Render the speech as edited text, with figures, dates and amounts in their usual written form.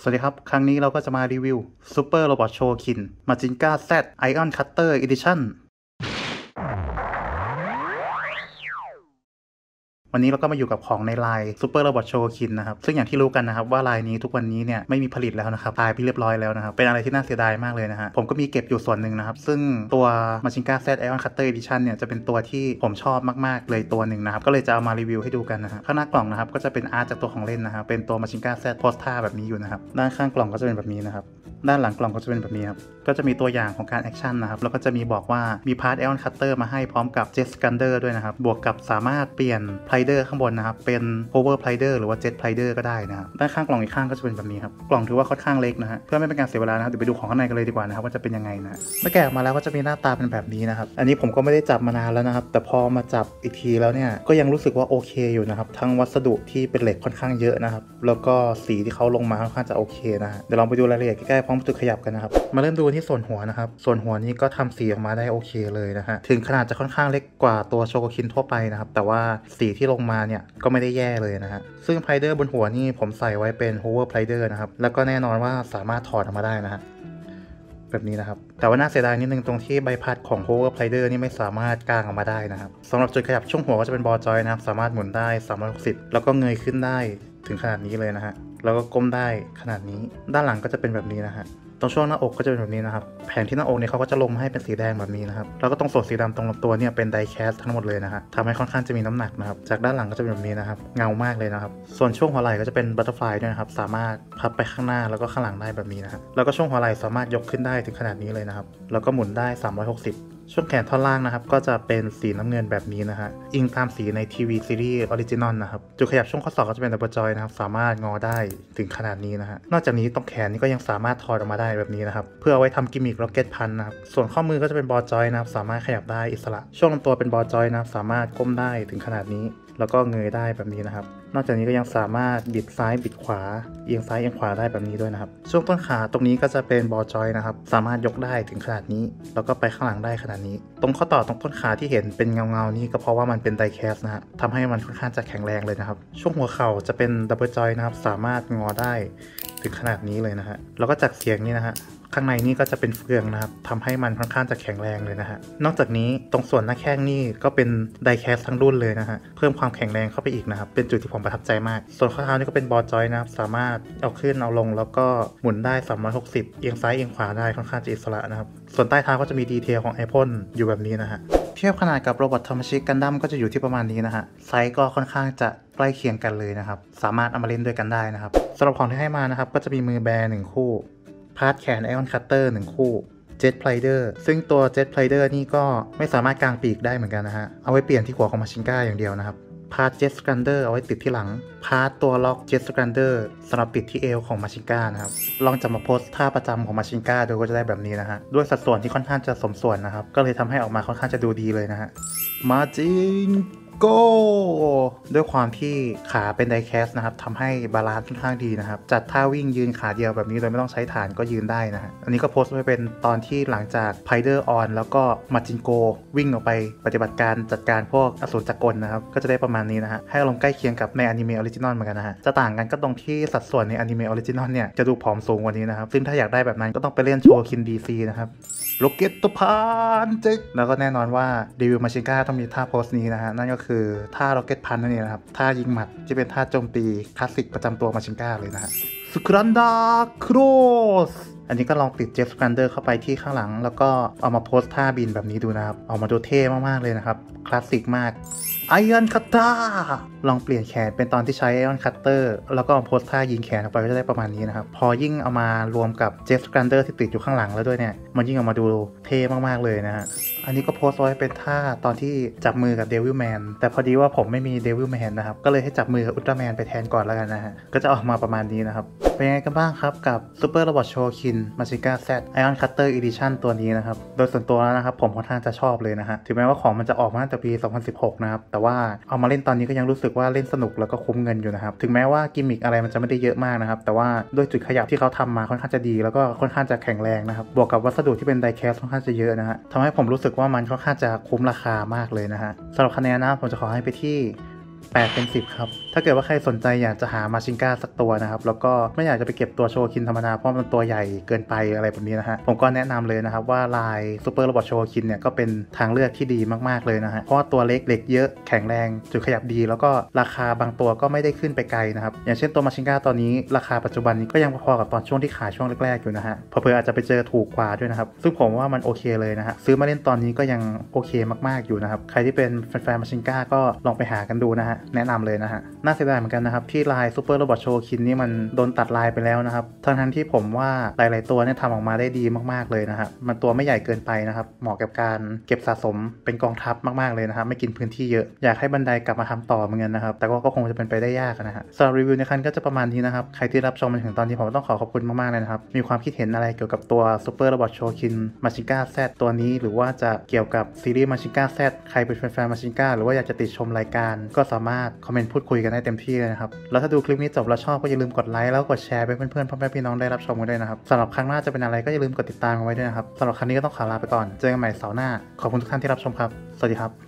สวัสดีครับครั้งนี้เราก็จะมารีวิว Super Robot Chokin Majinka Z Ion Cutter Edition วันนี้เราก็มาอยู่กับของในไลน์ Super Robot Chokin นะครับซึ่งอย่างที่รู้กันนะครับว่าไลน์นี้ทุกวันนี้เนี่ยไม่มีผลิตแล้วนะครับตายไปเรียบร้อยแล้วนะครับเป็นอะไรที่น่าเสียดายมากเลยนะฮะผมก็มีเก็บอยู่ส่วนหนึ่งนะครับซึ่งตัว Majinka Z Ion Cutter Edition เนี่ยจะเป็นตัวที่ผมชอบมากๆเลยตัวหนึ่งนะครับก็เลยจะเอามารีวิวให้ดูกันนะฮะข้างหน้ากล่องนะครับก็จะเป็นอาร์ตจากตัวของเล่นนะครับเป็นตัว Majinka Z โพสท่าแบบนี้อยู่นะครับด้านข้างกล่องก็จะเป็นแบบนี้นะครับด้านหลังกล่องก็จะเป็นแบบนี้ครับก็จะมีตัวอย่างของการแอคชั่นนะครับแล้วก็จะมีบอกว่ามีพาร์ท Ion Cutter มาให้พร้อมกับ Jet Scunder ด้วยนะครับบวกกับสามารถเปลี่ยน Plier ข้างบนนะครับเป็น Power Plier หรือว่า Jet Plier ก็ได้นะครับด้านข้างกล่องอีกข้างก็จะเป็นแบบนี้ครับกล่องถือว่าค่อนข้างเล็กนะฮะเพื่อไม่เป็นการเสียเวลานะครับเดี๋ยวไปดูของข้างในกันเลยดีกว่านะครับว่าจะเป็นยังไงนะเมื่อแกะออกมาแล้วก็จะมีหน้าตาเป็นแบบนี้นะครับอันนี้ผมก็ไม่ได้จับมานานแล้วนะครับแต่พอมาจับอีกทีแล้วเนี่ยก็ยังรู้สึกว่าโอเคอยู่นะครับทั้งวัสดุที่เป็นเหล็กค่อนข้างเยอะนะครับแล้วก็สีที่เขาลงมาค่อนข้างจะโอเคนะฮะเดี๋ยวลองไปดูรายละเอียดใกล้ๆพร้อมจุดขยับกันนะครับมาเริ่มดูที่ส่วนหัวนะครับส่วนหัวนี้ก็ทำสีออกมาได้โอเคเลยนะฮะถึงขนาดจะค่อนข้างเล็กกว่าตัวโชโกคินทั่วไปนะครับแต่ว่าสีที่ลงมาเนี่ยก็ไม่ได้แย่เลยนะฮะซึ่งไพเดอร์บนหัวนี่ผมใส่ไว้เป็น hover plier นะครับแล้วก็แน่นอนว่าสามารถถอดออกมาได้นะฮะแบบนี้นะครับแต่ว่าน่าเสียดายนิดนึงตรงที่ใบพัดของ hover plier นี่ไม่สามารถกางออกมาได้นะครับสำหรับจุดขยับช่วงหัวก็จะเป็นบอลจอยนะครับสามารถหมุนได้360แล้วก็เงยขึ้นได้ถึงขนาดนี้เลยนะฮะแล้วก็ก้มได้ขนาดนี้ด้านหลังก็จะเป็นแบบนี้นะฮะตรงช่วงหน้าอกก็จะเป็นแบบนี้นะครับแผงที่หน้าอกเนี่ยเขาก็จะลงให้เป็นสีแดงแบบนี้นะครับแล้วก็ตรงส่วนสีดำตรงลำตัวเนี่ยเป็นไดแคสทั้งหมดเลยนะฮะทำให้ค่อนข้างจะมีน้ำหนักนะครับจากด้านหลังก็จะเป็นแบบนี้นะครับเงามากเลยนะครับส่วนช่วงหัวไหล่ก็จะเป็นบัตเตอร์ฟลายด้วยนะครับสามารถพับไปข้างหน้าแล้วก็ข้างหลังได้แบบนี้นะฮะแล้วก็ช่วงหัวไหล่สามารถยกขึ้นได้ถึงขนาดนี้เลยนะครับแล้วก็หมุนได้360ช่วงแขนท่อนล่างนะครับก็จะเป็นสีน้ำเงินแบบนี้นะฮะอิงตามสีในทีวีซีรีส์ออริจินอลนะครับจุดขยับช่วงข้อศอกก็จะเป็นดับเบิลจอยนะครับสามารถงอได้ถึงขนาดนี้นะฮะนอกจากนี้ตรงแขนนี่ก็ยังสามารถถอดออกมาได้แบบนี้นะครับเพื่อเอาไว้ทำกิมมิคร็อกเก็ตพันนะครับส่วนข้อมือก็จะเป็นบอลจอยนะครับสามารถขยับได้อิสระช่วงลำตัวเป็นบอลจอยนะครับสามารถก้มได้ถึงขนาดนี้แล้วก็เงยได้แบบนี้นะครับนอกจากนี้ก็ยังสามารถบิดซ้ายบิดขวาเอียงซ้ายเอียงขวาได้แบบนี้ด้วยนะครับช่วงต้นขาตรงนี้ก็จะเป็นบอลจอยนะครับสามารถยกได้ถึงขนาดนี้แล้วก็ไปข้างหลังได้ขนาดนี้ตรงข้อต่อตรงต้นขาที่เห็นเป็นเงานี่ก็เพราะว่ามันเป็นไดแคสนะฮะทำให้มันค่อนข้างจะแข็งแรงเลยนะครับช่วงหัวเข่าจะเป็นดับเบิลจอยนะครับสามารถงอได้ถึงขนาดนี้เลยนะฮะแล้วก็จากเสียงนี่นะฮะข้างในนี่ก็จะเป็นเฟืองนะครับทำให้มันค่อนข้างจะแข็งแรงเลยนะฮะนอกจากนี้ตรงส่วนหน้าแข้งนี่ก็เป็นไดแคสทั้งรุ่นเลยนะฮะเพิ่มความแข็งแรงเข้าไปอีกนะครับเป็นจุดที่ผมประทับใจมากส่วนข้อเท้านี่ก็เป็นบอลจอยนะครับสามารถเอาขึ้นเอาลงแล้วก็หมุนได้360เอียงซ้ายเอียงขวาได้ค่อนข้างจะอิสระนะครับส่วนใต้เท้าก็จะมีดีเทลของไอพ่นอยู่แบบนี้นะฮะเทียบขนาดกับโรบอททามาชิกันดั้มก็จะอยู่ที่ประมาณนี้นะฮะไซส์ก็ค่อนข้างจะใกล้เคียงกันเลยนะครับสามารถเอามาเล่นด้วยกันได้นะครับสำหรับของที่ให้มานะครับก็จะมีมือแบร์1คู่พาร์ทแขน Ion Cutter 1 คู่ Jet Plier ซึ่งตัว Jet Plier นี่ก็ไม่สามารถกางปีกได้เหมือนกันนะฮะเอาไว้เปลี่ยนที่หัวของ Majinka อย่างเดียวนะครับพาร์ท Jet Scunder เอาไว้ติดที่หลังพาร์ทตัวล็อก Jet Scunder สำหรับติดที่เอวของ Majinka นะครับลองจับมาโพสท่าประจำของ Majinka ดูก็จะได้แบบนี้นะฮะด้วยสัดส่วนที่ค่อนข้างจะสมส่วนนะครับก็เลยทำให้ออกมาค่อนข้างจะดูดีเลยนะฮะMajinkaด้วยความที่ขาเป็นไดแคสนะครับทำให้บาลานซ์ค่อนข้างดีนะครับจัดท่าวิ่งยืนขาเดียวแบบนี้โดยไม่ต้องใช้ฐานก็ยืนได้นะฮะอันนี้ก็โพสต์ไว้เป็นตอนที่หลังจากไพเดอร์ออนแล้วก็มาจินโกวิ่งออกไปปฏิบัติการจัดการพวกอสูรจักรนะครับก็จะได้ประมาณนี้นะฮะให้อารมณ์ใกล้เคียงกับในอนิเมะออริจินอลเหมือนกันนะฮะจะต่างกันก็ตรงที่สัดส่วนในอนิเมะออริจินอลเนี่ยจะดูผอมสูงกว่านี้นะครับซึ่งถ้าอยากได้แบบนั้นก็ต้องไปเล่นโชว์คินดีซีนะครับโรเก็ตตัวพันจึ๊กแล้วก็แน่นอนว่ารีวิวMajinkaต้องมีท่าโพสนี้นะฮะนั่นก็คือท่าโรเก็ตพันนั่นเองนะครับท่ายิงหมัดที่เป็นท่าโจมตีคลาสสิกประจำตัว Majinka เลยนะฮะสครันดาครอสอันนี้ก็ลองติดเจฟสแกนเดอร์เข้าไปที่ข้างหลังแล้วก็เอามาโพสท่าบินแบบนี้ดูนะครับออกมาดูเท่มากๆเลยนะครับคลาสสิกมากIon Cutter ลองเปลี่ยนแขนเป็นตอนที่ใช้ Ion Cutter แล้วก็โพสท่ายิงแขนออกไปก็จะได้ประมาณนี้นะครับพอยิ่งเอามารวมกับ Jet Scunder ที่ติดอยู่ข้างหลังแล้วด้วยเนี่ยมันยิ่งออกมาดูเท่มากๆเลยนะฮะอันนี้ก็โพสไว้เป็นท่าตอนที่จับมือกับ Devilman แต่พอดีว่าผมไม่มี Devilman นะครับก็เลยให้จับมือกับ Ultraman ไปแทนก่อนแล้วกันนะฮะก็จะออกมาประมาณนี้นะครับเป็นไงกันบ้างครับกับ Super Robot Chokin Majinka Z Ion Cutter Edition ตัวนี้นะครับโดยส่วนตัวแล้วนะครับผมค่อนข้างจะชอบเลยนะฮะถึงแม้ว่าของมันจะออกมาตั้งแต่ปี 2016 นะครับแต่ว่าเอามาเล่นตอนนี้ก็ยังรู้สึกว่าเล่นสนุกแล้วก็คุ้มเงินอยู่นะครับถึงแม้ว่ากิมมิคอะไรมันจะไม่ได้เยอะมากนะครับแต่ว่าด้วยจุดขยับที่เขาทำมาค่อนข้างจะดีแล้วก็ค่อนข้างจะแข็งแรงนะครับบวกกับวัสดุที่เป็นไดแคสค่อนข้างจะเยอะนะฮะทำให้ผมรู้สึกว่ามันค่อนข้างจะคุ้มราคามากเลยนะฮะสำหรับคะแนนนะผมจะขอให้ไปที่8 เต็ม 10ครับถ้าเกิดว่าใครสนใจอยากจะหามาชิงก้าสักตัวนะครับแล้วก็ไม่อยากจะไปเก็บตัวโชคินธรรมดาเพราะมันตัวใหญ่เกินไปอะไรแบบนี้นะฮะผมก็แนะนำเลยนะครับว่าลายซูเปอร์โรบอทโชคินเนี่ยก็เป็นทางเลือกที่ดีมากๆเลยนะฮะเพราะว่าตัวเล็กเหล็กเยอะแข็งแรงจุดขยับดีแล้วก็ราคาบางตัวก็ไม่ได้ขึ้นไปไกลนะครับอย่างเช่นตัวมาชิงก้าตอนนี้ราคาปัจจุบันนี้ก็ยังพอๆกับตอนช่วงที่ขายช่วงแรกๆอยู่นะฮะเผื่ออาจจะไปเจอถูกกว่าด้วยนะครับซึ่งผมว่ามันโอเคเลยนะฮะซื้อมาเล่นตอนนี้ก็ยังโอเคมากๆอยู่นะครับใครที่เป็นแฟนๆมาชิงก้าก็ลองไปหากันดูนะฮะแนะนำเลยนะฮะน่าเสียดายเหมือนกันนะครับที่ลายซูเปอร์โรบอทโชคินนี่มันโดนตัดลายไปแล้วนะครับทั้งที่ผมว่าหลายๆตัวเนี่ยทำออกมาได้ดีมากๆเลยนะฮะมันตัวไม่ใหญ่เกินไปนะครับเหมาะกับการเก็บสะสมเป็นกองทัพมากๆเลยนะครับไม่กินพื้นที่เยอะอยากให้บันไดกลับมาทำต่อเหมือนกันนะครับแต่ก็คงจะเป็นไปได้ยากนะฮะสำหรับรีวิวในครั้งก็จะประมาณนี้นะครับใครที่รับชมมาถึงตอนนี้ผมต้องขอบคุณมากๆเลยนะครับมีความคิดเห็นอะไรเกี่ยวกับตัวซูเปอร์โรบอทโชคินมาชิก้า Z ตัวนี้หรือว่าจะเกี่ยวกับซีรีส์มาชิก้า Z ใครเป็นแฟนๆมาชิก้าหรือว่าอยากจะติดชมรายการก็สามารถคอมเมนต์พูดคุยกันได้เต็มที่เลยนะครับแล้วถ้าดูคลิปนี้จบแล้วชอบก็อย่าลืมกดไลค์แล้วกดแชร์ไปเพื่อนๆพ่อแม่พี่น้องได้รับชมกันด้วยนะครับสำหรับครั้งหน้าจะเป็นอะไรก็อย่าลืมกดติดตามกันไว้ด้วยนะครับสำหรับครั้งนี้ก็ต้องขอลาไปก่อนเจอกันใหม่เสาร์หน้าขอบคุณทุกท่านที่รับชมครับสวัสดีครับ